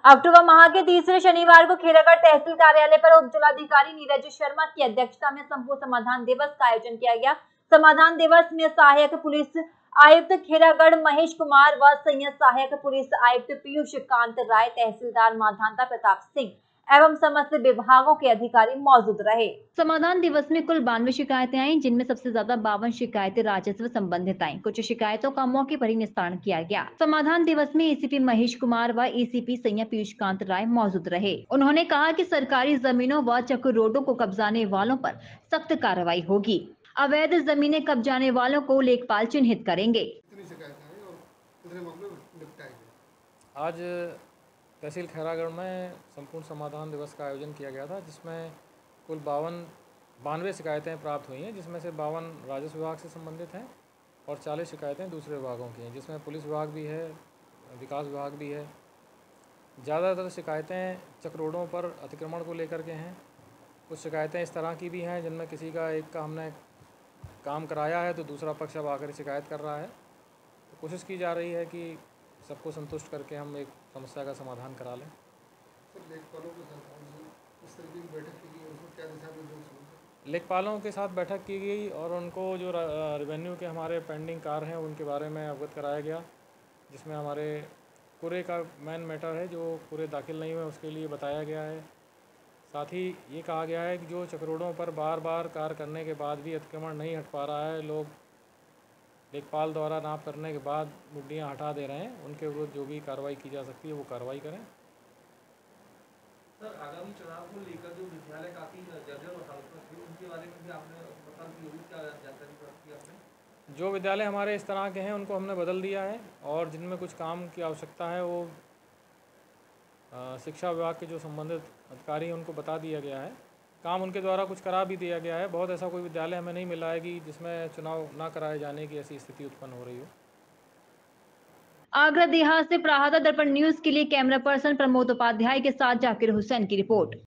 अक्टूबर माह के तीसरे शनिवार को खैरागढ़ तहसील कार्यालय पर उप जिलाधिकारी नीरज शर्मा की अध्यक्षता में संपूर्ण समाधान दिवस का आयोजन किया गया। समाधान दिवस में सहायक पुलिस आयुक्त खैरागढ़ महेश कुमार व संयुक्त सहायक पुलिस आयुक्त पीयूष कांत राय, तहसीलदार माधांता प्रताप सिंह एवं समस्त विभागों के अधिकारी मौजूद रहे। समाधान दिवस में कुल 92 शिकायतें आई, जिनमें सबसे ज्यादा 52 शिकायतें राजस्व संबंधित आईं। कुछ शिकायतों का मौके पर ही निस्तारण किया गया। समाधान दिवस में एसीपी महेश कुमार व एसीपी संज्ञा पीयूष कांत राय मौजूद रहे। उन्होंने कहा कि सरकारी जमीनों व चक्र रोडों को कब्जाने वालों पर सख्त कार्रवाई होगी। अवैध जमीनें कब्जाने वालों को लेखपाल चिन्हित करेंगे। आज तहसील खैरागढ़ में संपूर्ण समाधान दिवस का आयोजन किया गया था, जिसमें कुल 92 शिकायतें प्राप्त हुई हैं, जिसमें से 52 राजस्व विभाग से संबंधित हैं और 40 शिकायतें दूसरे विभागों की हैं, जिसमें पुलिस विभाग भी है, विकास विभाग भी है। ज़्यादातर शिकायतें चक रोडों पर अतिक्रमण को लेकर के हैं। कुछ शिकायतें इस तरह की भी हैं जिनमें किसी का एक का हमने काम कराया है तो दूसरा पक्ष अब आकर शिकायत कर रहा है। तो कोशिश की जा रही है कि सबको संतुष्ट करके हम एक समस्या का समाधान करा लें। लेखपालों के साथ बैठक की गई और उनको जो रेवेन्यू के हमारे पेंडिंग कार्य हैं उनके बारे में अवगत कराया गया, जिसमें हमारे पूरे का मेन मैटर है जो पूरे दाखिल नहीं हुए उसके लिए बताया गया है। साथ ही ये कहा गया है कि जो चक्रोडों पर बार बार कार्य करने के बाद भी अतिक्रमण नहीं हट पा रहा है, लोग लेखपाल द्वारा नाप करने के बाद मुड्डियाँ हटा दे रहे हैं, उनके विरुद्ध जो भी कार्रवाई की जा सकती है वो कार्रवाई करें। सर, आगामी चुनाव को लेकर जो विद्यालय काफ़ी जर्जर हालत में थे, उनके बारे में भी आपने पता की होगी, क्या जानकारी प्राप्त की आपने? जो विद्यालय हमारे इस तरह के हैं उनको हमने बदल दिया है और जिनमें कुछ काम की आवश्यकता है वो शिक्षा विभाग के जो संबंधित अधिकारी हैं उनको बता दिया गया है। काम उनके द्वारा कुछ करा भी दिया गया है। बहुत ऐसा कोई विद्यालय हमें नहीं मिला है कि जिसमें चुनाव ना कराए जाने की ऐसी स्थिति उत्पन्न हो रही हो। आगरा देहात से प्रहाता दर्पण न्यूज के लिए कैमरा पर्सन प्रमोद उपाध्याय के साथ जाकिर हुसैन की रिपोर्ट।